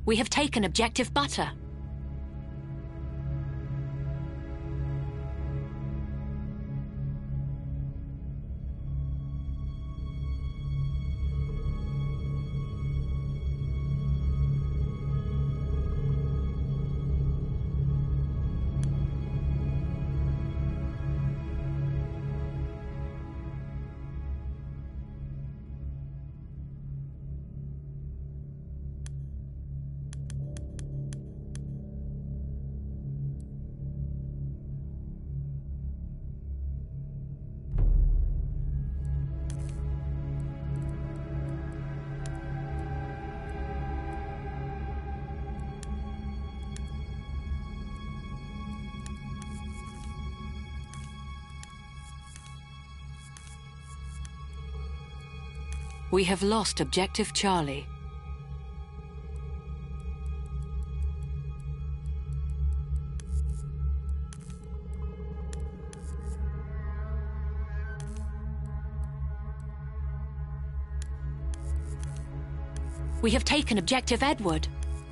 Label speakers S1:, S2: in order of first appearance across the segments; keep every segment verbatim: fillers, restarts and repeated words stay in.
S1: We have taken objective butter. We have lost objective Charlie. We have taken objective Edward.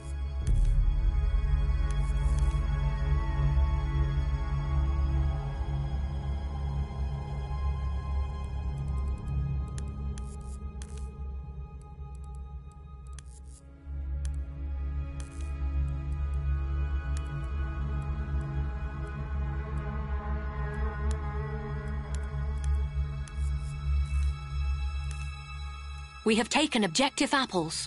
S1: We have taken objective apples.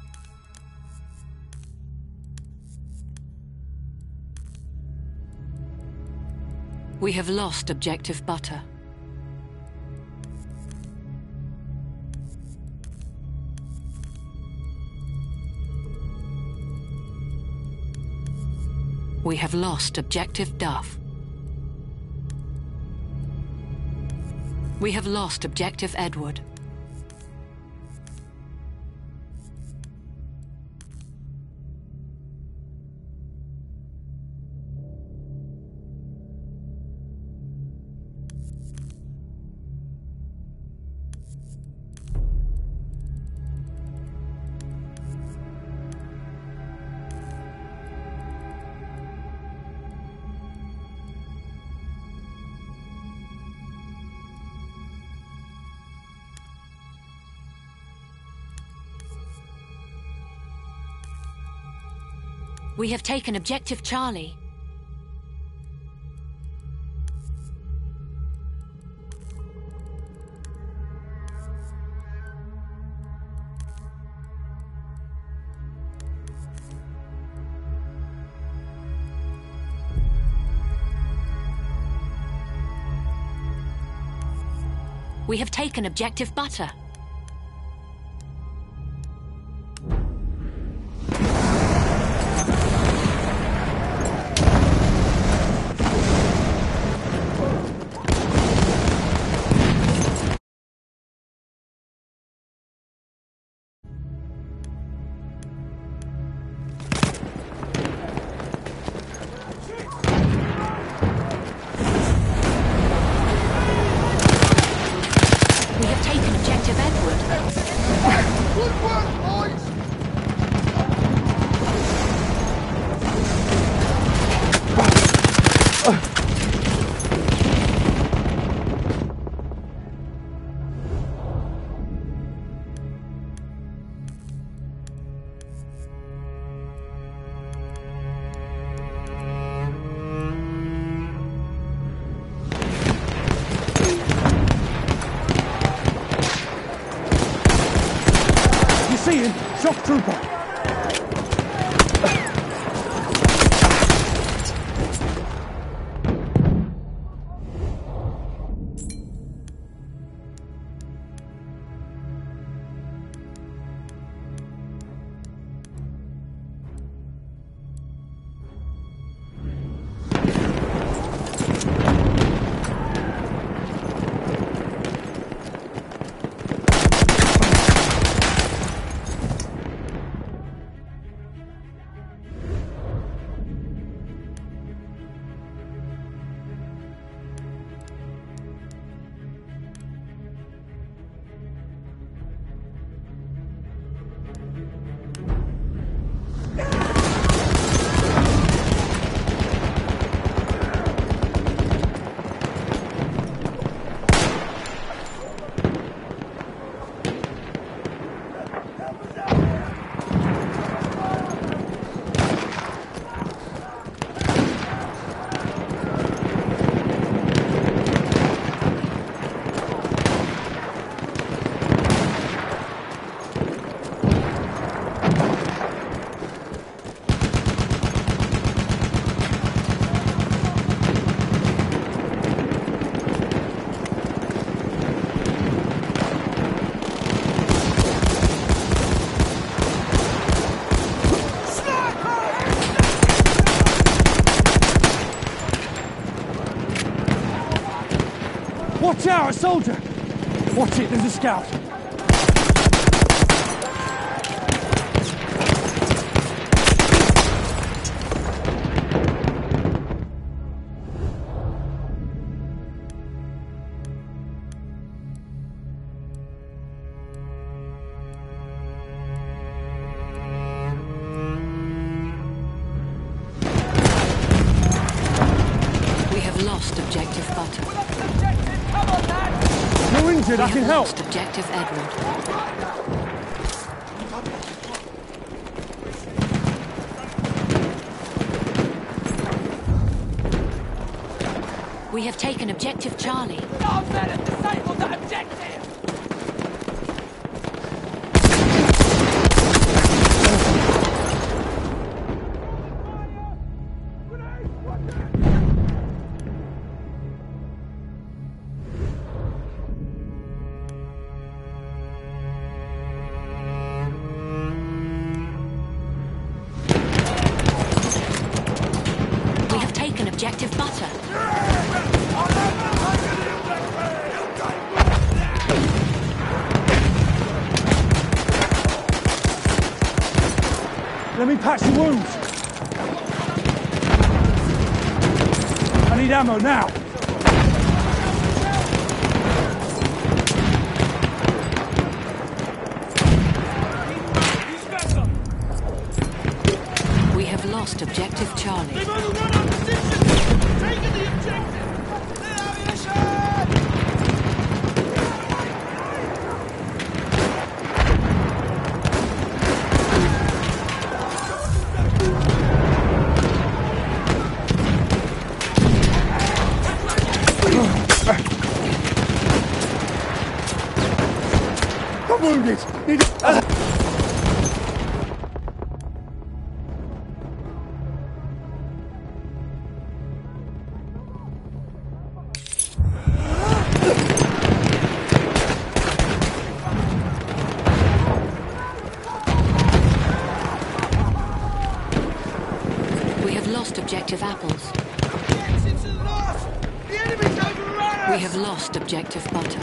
S1: We have lost objective butter. We have lost objective Duff. We have lost objective Edward. We have taken objective Charlie. We have taken objective butter.
S2: Shock trooper! Watch out, a soldier! Watch it, there's a scout.
S1: We have lost objective butter.
S2: You're injured,
S1: We
S2: I can
S1: have
S2: help.
S1: lost objective Edward. We have taken objective Charlie.
S3: Our men have disabled that objective!
S1: We have taken objective butter.
S2: Let me patch the wounds. I need ammo now.
S1: We have lost objective Charlie.
S3: They've overrun our position! Taking the objective!
S2: I'm wounded. Need uh.
S1: We have lost objective apples.
S3: It's lost! The enemy's overrun us!
S1: We have lost objective butter.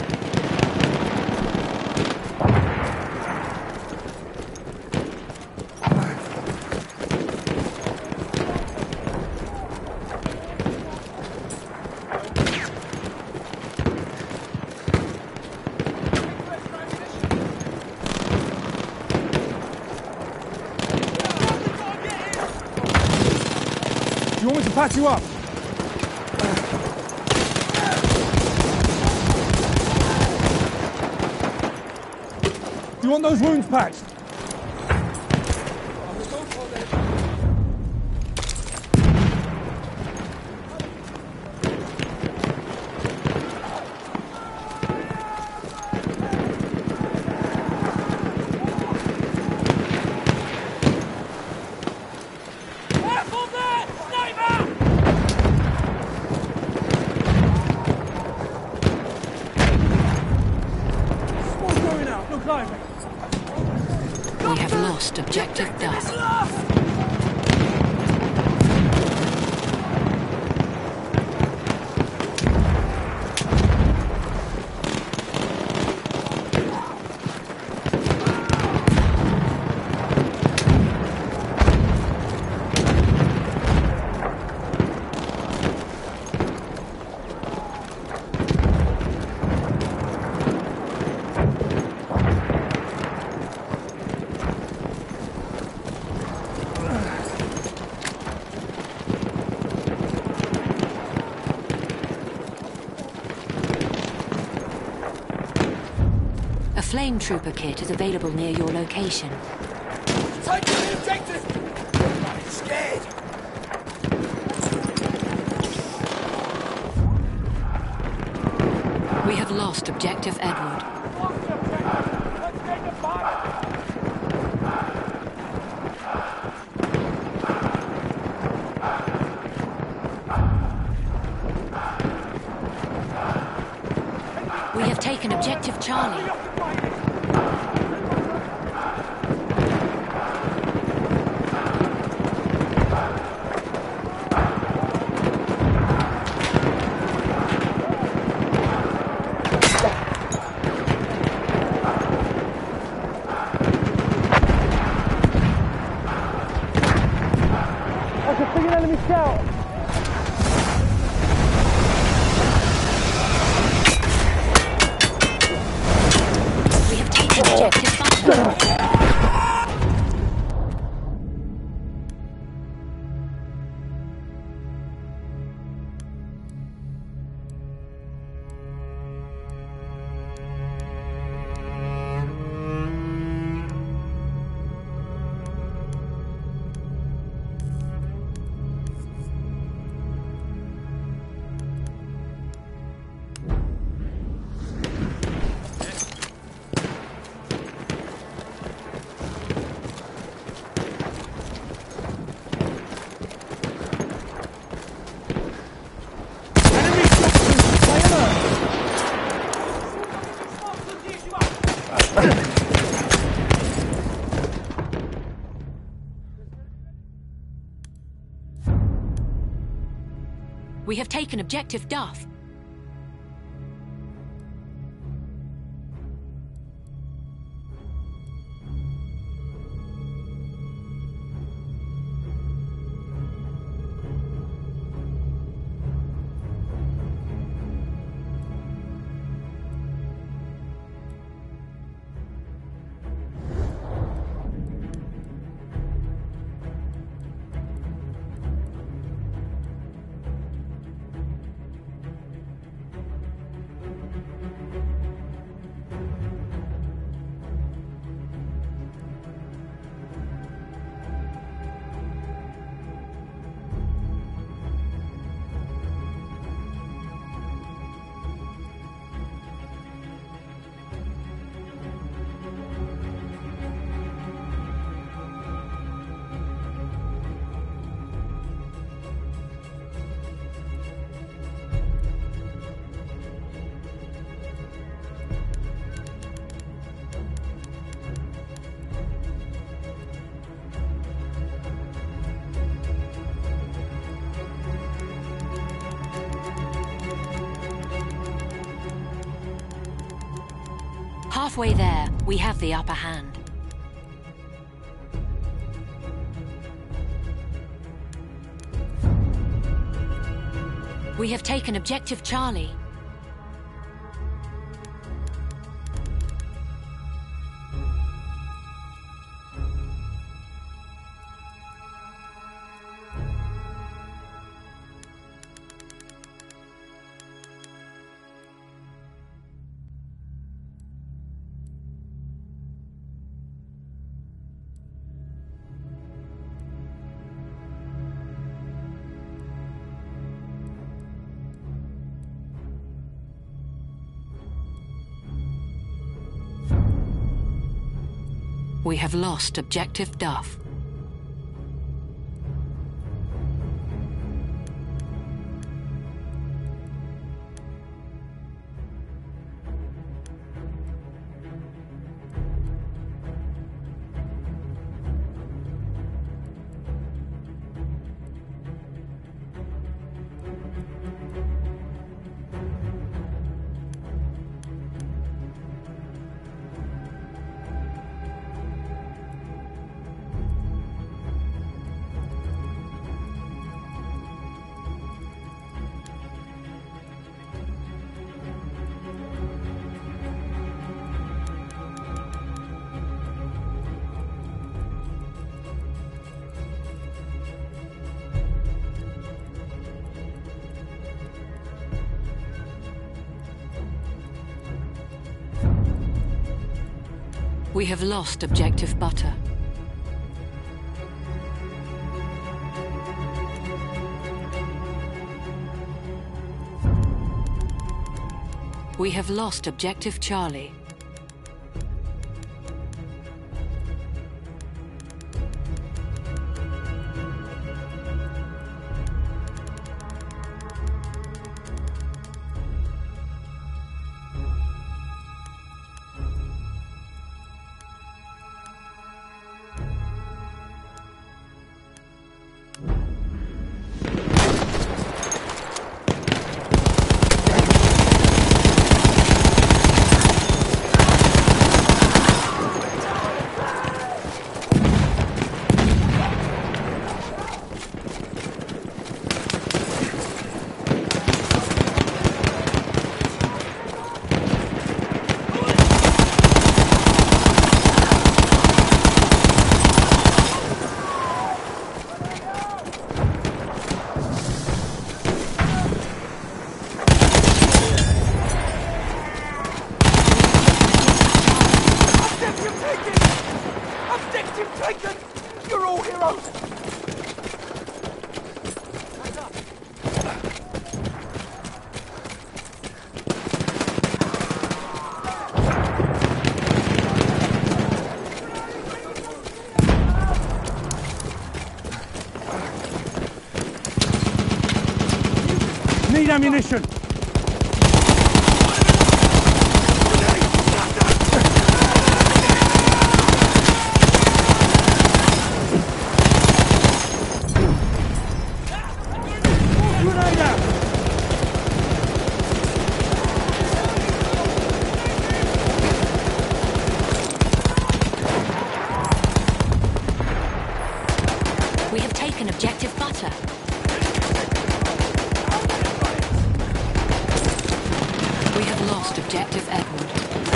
S2: Do you want me to patch you up? Do you want those wounds patched?
S3: Careful there! Sniper!
S2: What's going out? Look lively.
S1: We have lost objective Duff. A flame trooper kit is available near your location.
S3: Take the objective! I'm scared!
S1: We have lost objective Edward.
S3: Let's take the fire!
S1: We have taken objective Charlie. taken Objective Duff. Halfway there, we have the upper hand. We have taken Objective Charlie. We have lost Objective Duff. We have lost Objective Butter. We have lost Objective Charlie.
S2: Need ammunition! Grenade out!
S1: lost objective Edward.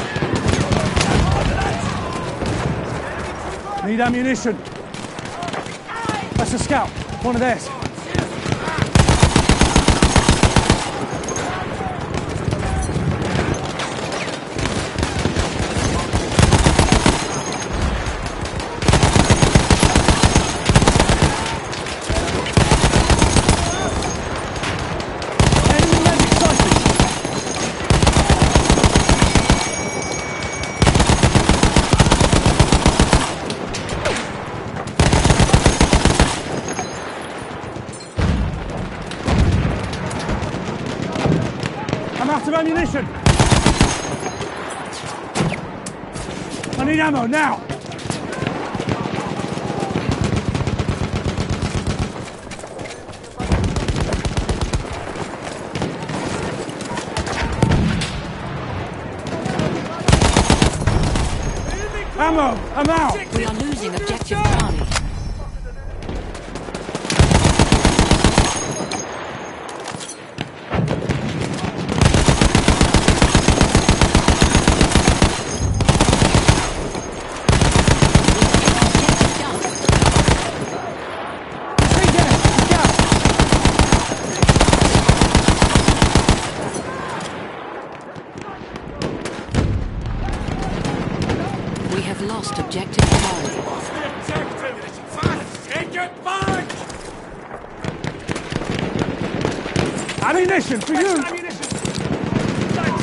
S2: Need ammunition. That's a scout. One of theirs. Out of ammunition! I need ammo now! Ammo! I'm out!
S1: We are losing objective Charlie. We have lost objective Charlie.
S3: Lost the objective! Fast! Take it back!
S2: Ammunition for you!
S3: Ammunition! Thanks!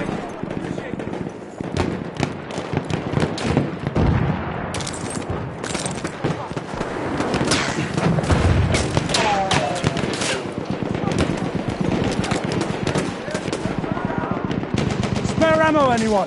S2: Spare ammo, anyone?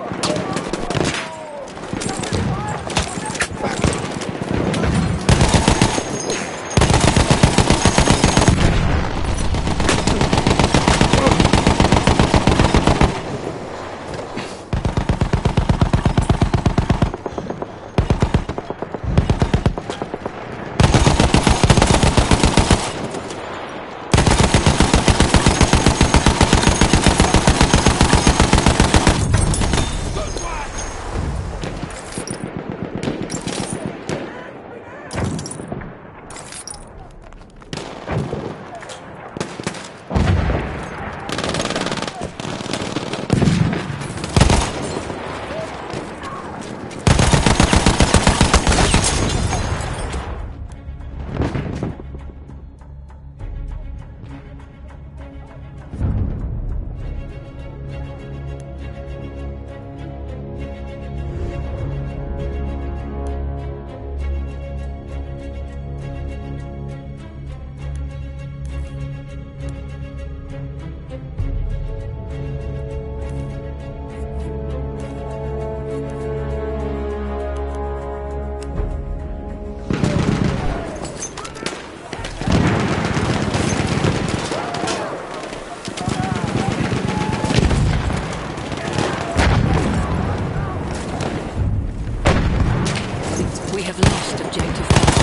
S1: We have lost objective.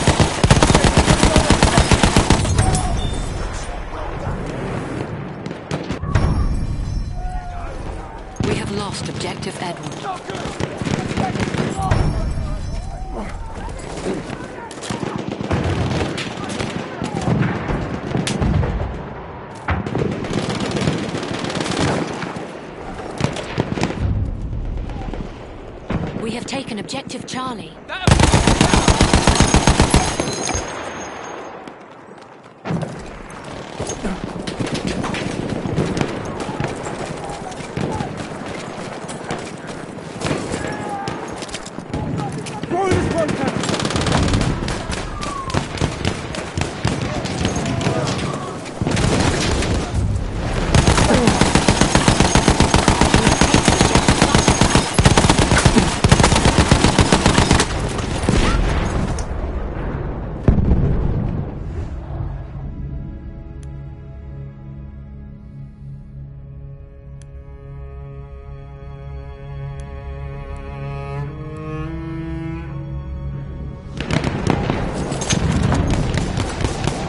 S1: We have lost objective Edward. We have taken objective Charlie.
S2: Throw this one down!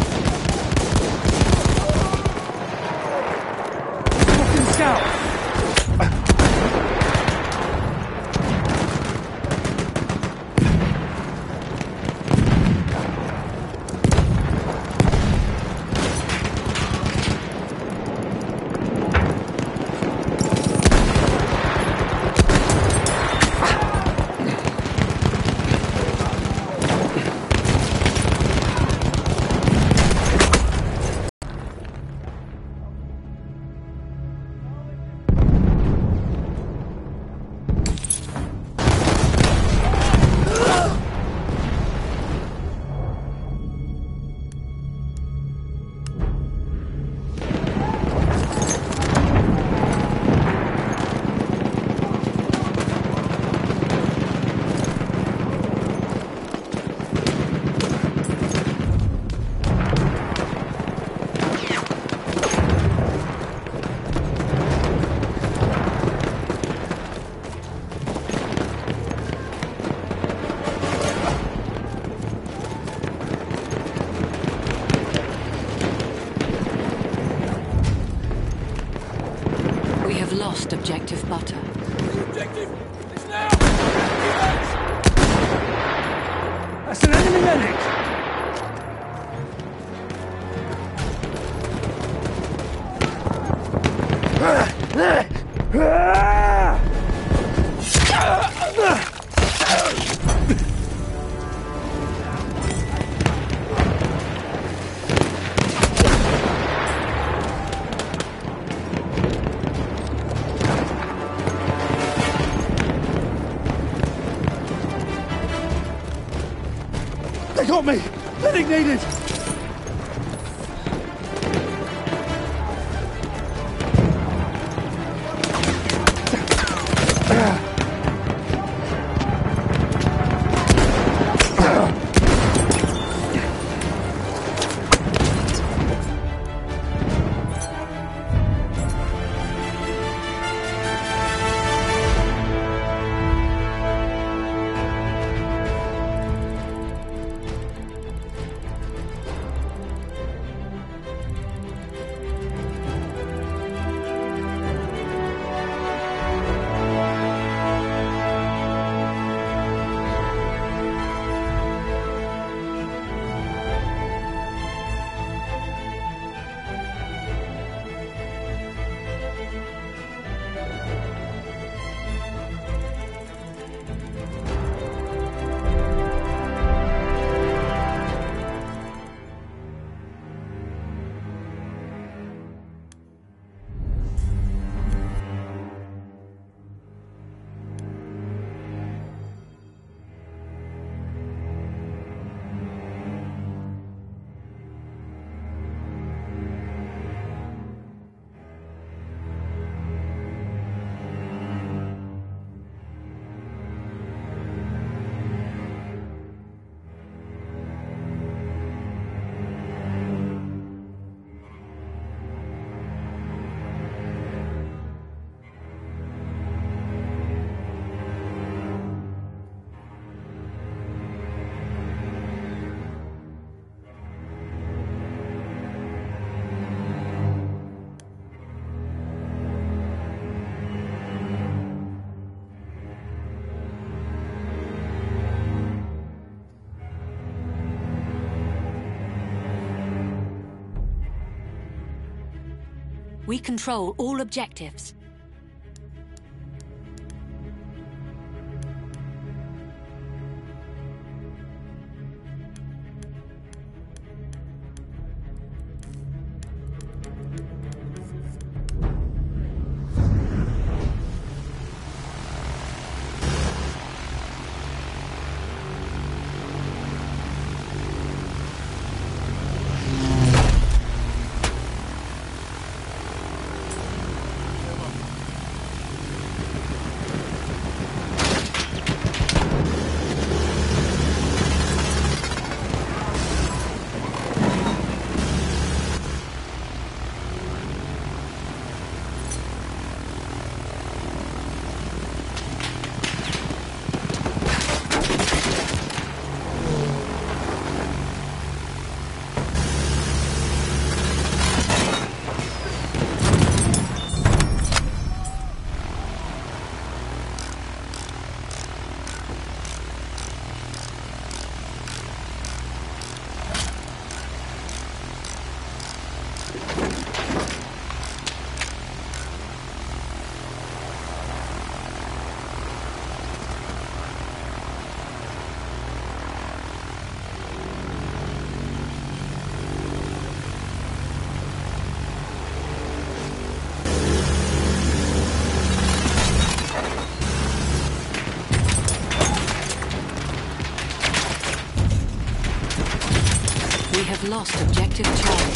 S2: Scout!
S1: have lost objective butter.
S3: The objective is now!
S2: That's an enemy medic! They got me! Medic needed!
S1: We control all objectives. We have lost objective Charlie.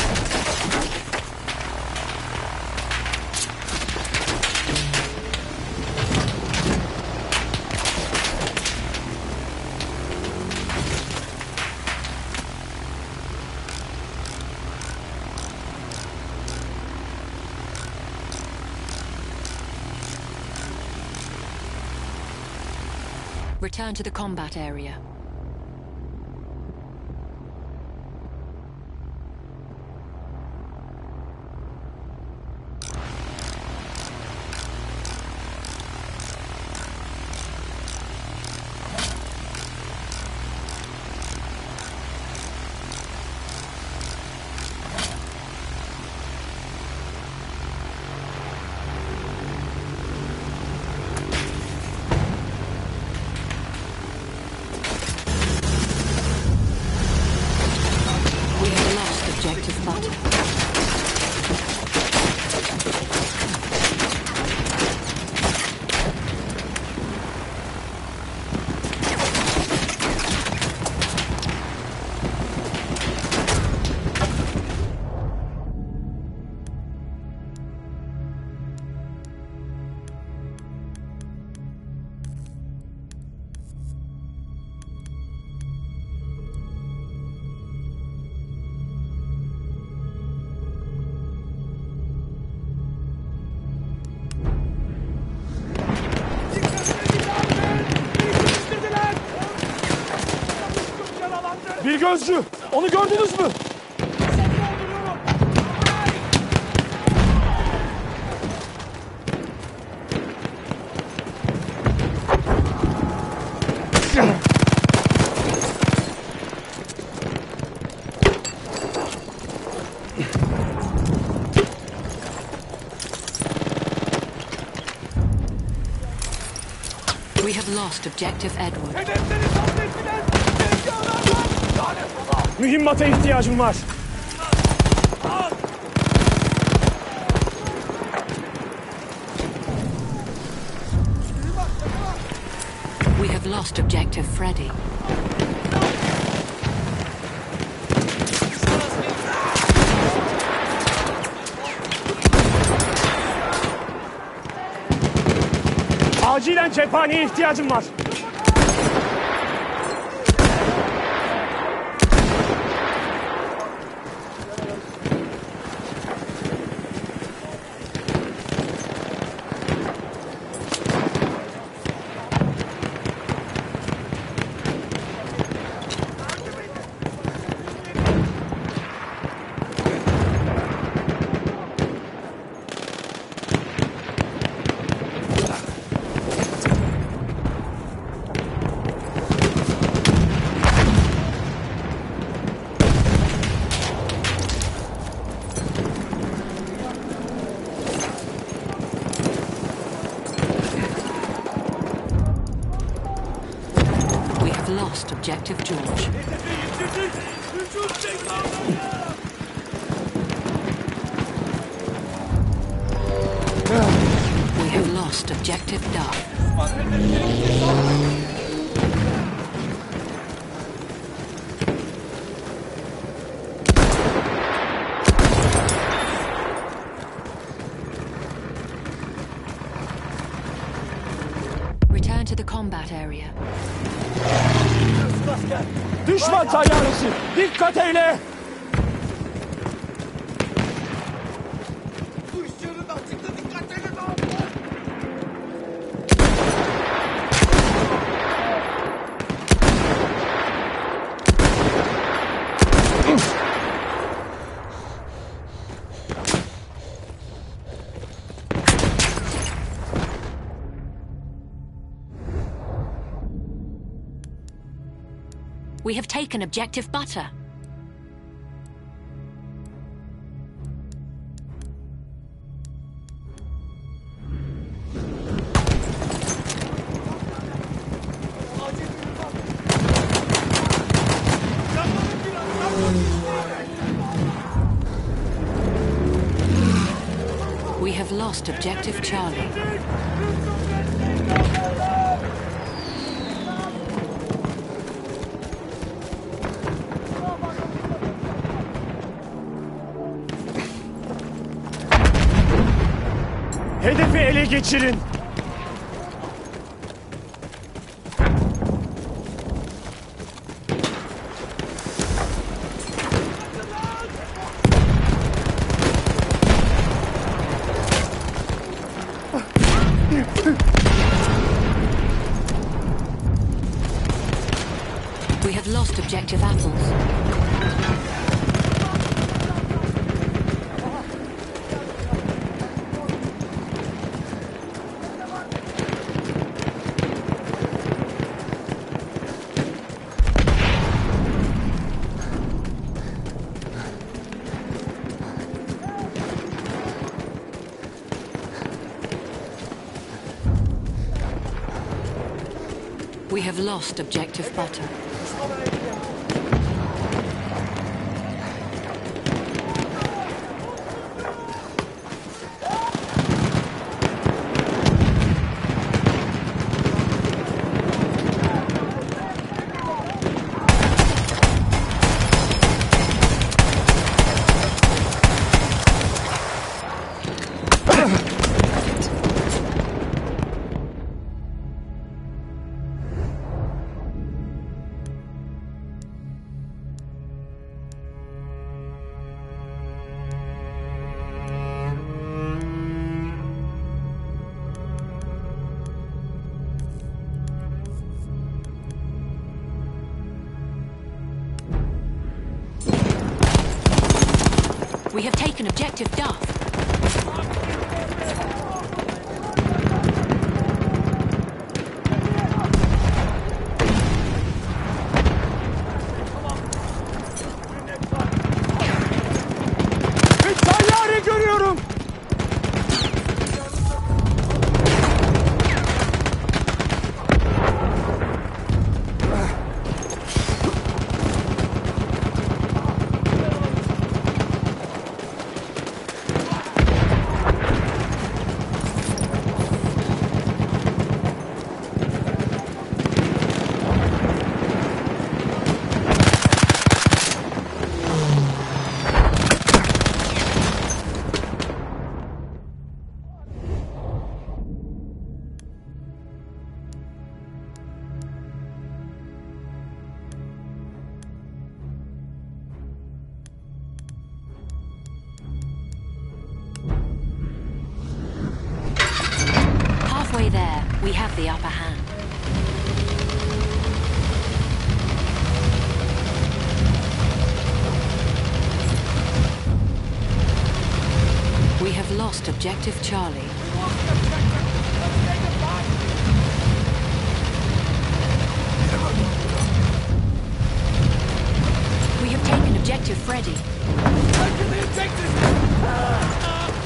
S1: Return to the combat area.
S2: gözcü! Onu gördünüz mü?
S1: We have lost objective Edward.
S3: Hedefleri sabrettiler. Sevgi adamlar. Lanet baba.
S2: Mühimmata ihtiyacım var.
S1: We have lost objective Freddy.
S2: Acilen cephaneye ihtiyacım var.
S1: Lost objective George. We have lost objective Duff. Return to the combat area.
S2: Düşman tayyaresi! Dikkat eyle!
S3: Bu iş yönünden çıktı. Dikkat edin abi.
S1: We have taken objective Butter. We have lost objective Charlie.
S2: Hedefi ele geçirin.
S1: We have lost objective Apples. We have lost objective Butter. We have taken objective Duff.
S2: İtalyanı görüyorum.
S1: Halfway there, we have the upper hand. We have lost objective Charlie. We have taken objective Freddy.
S3: Taking the objective!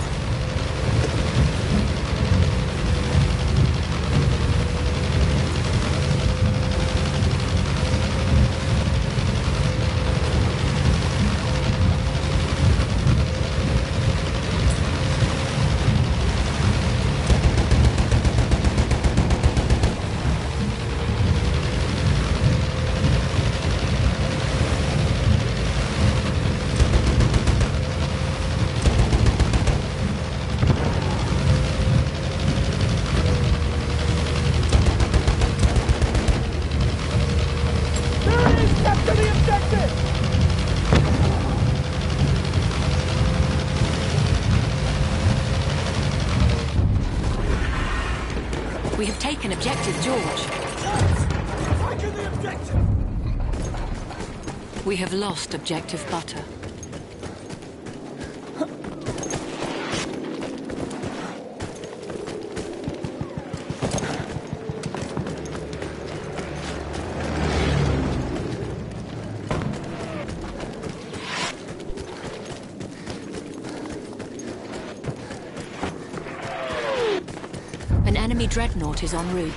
S1: We have taken objective George.
S3: Taking the objective!
S1: We have lost objective Butter. An enemy dreadnought is en route.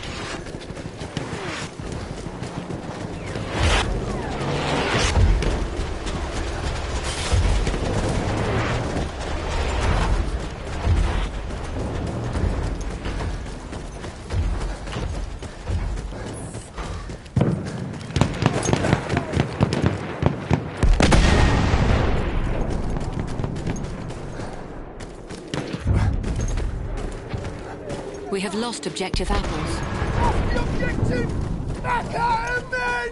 S1: We have lost objective Apples.
S3: Off the objective! Back at him, men!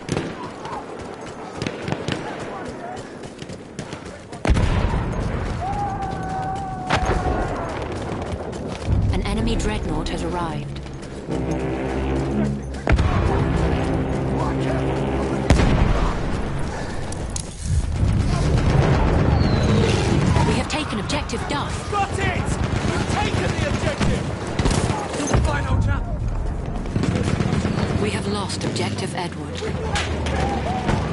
S1: An enemy dreadnought has arrived. We have taken objective Duff.
S3: Got it! We've taken the objective! You're fine, old chap.
S1: We have lost objective Edward.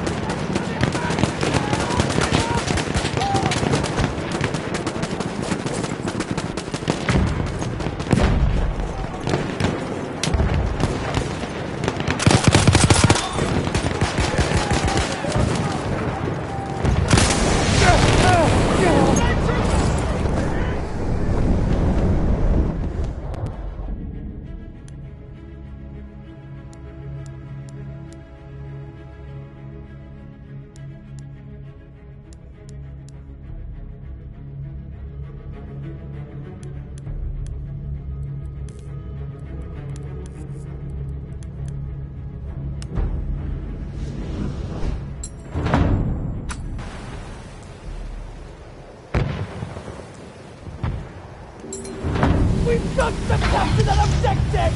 S3: We've got to capture that objective!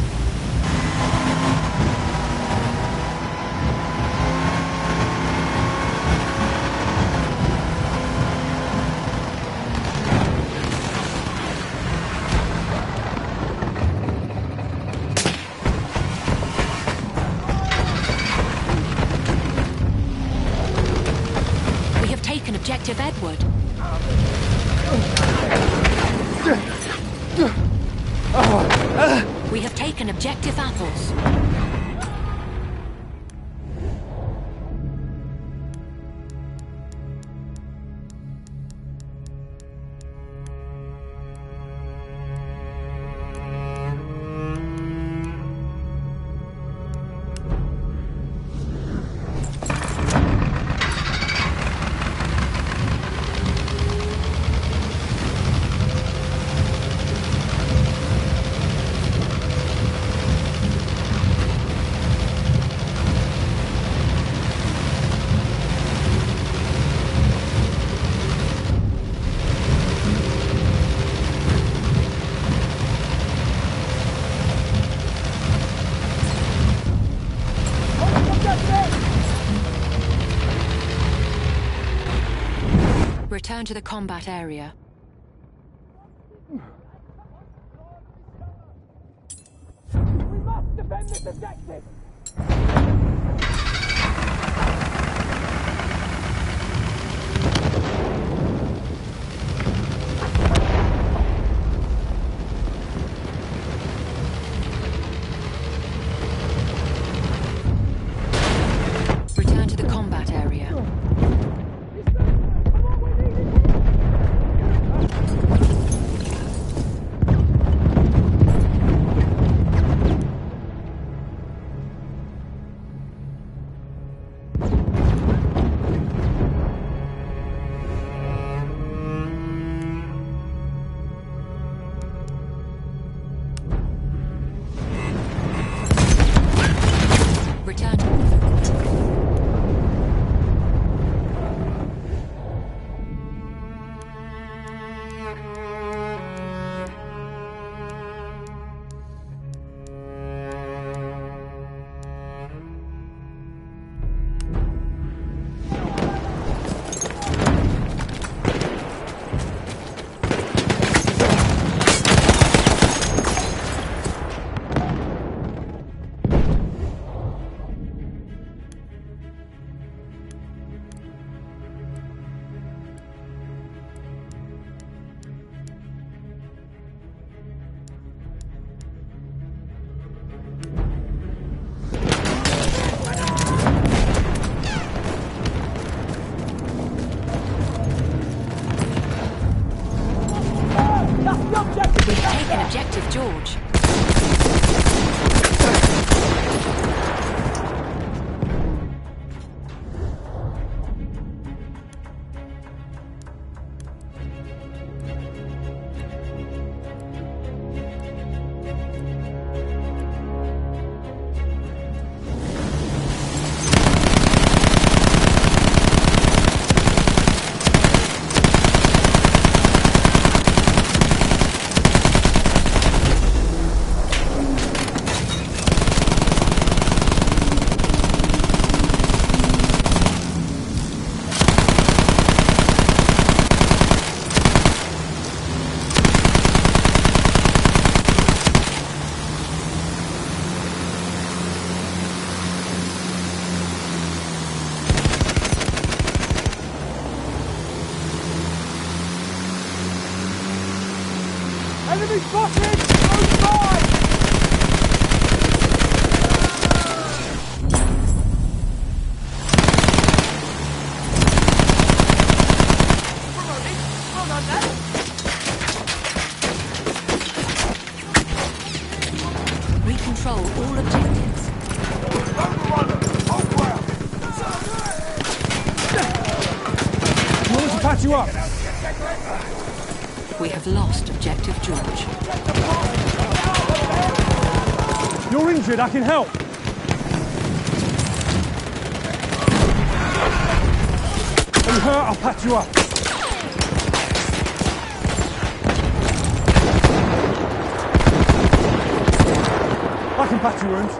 S1: Objective Edward. We have taken Objective Apples. Return to the combat area.
S3: We must defend this objective!
S1: Return to the combat area. Return to... We've taken Objective George.
S3: Enemy spotted! Move by! Well done, lad.
S1: We control all objectives.
S2: You want us to patch you up?
S1: We have lost Objective George.
S2: You're injured, I can help. Are you hurt? I'll patch you up. I can patch your wounds.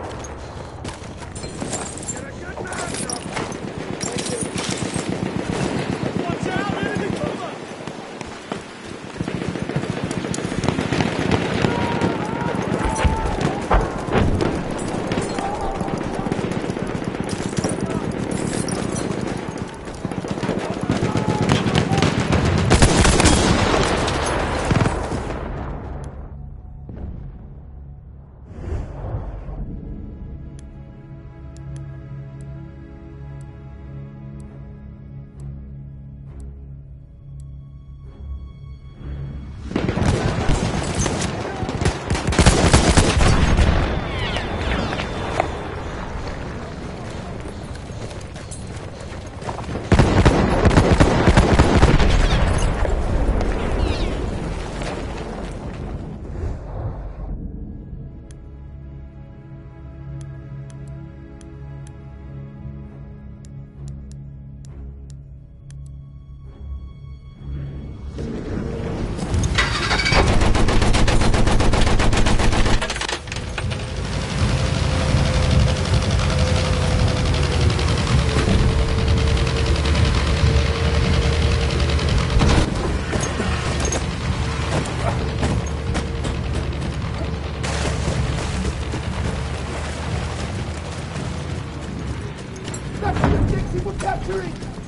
S3: Victory!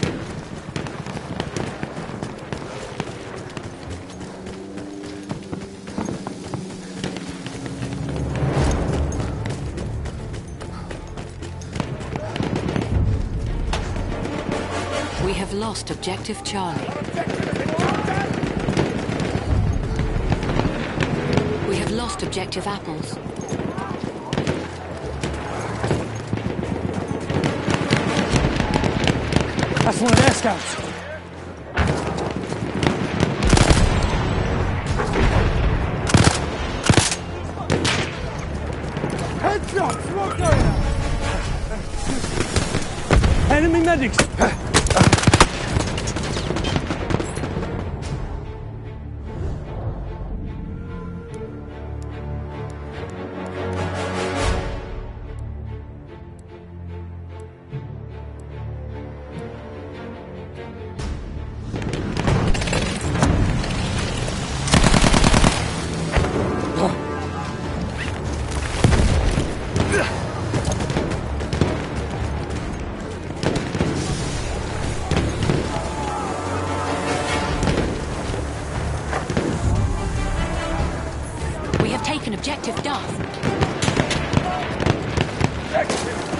S1: We have lost objective Charlie. We have lost objective Apples.
S2: That's one of their scouts.
S3: Headshot! Smoke going out!
S2: Enemy medics.
S1: We have taken objective Duff.
S3: Exit!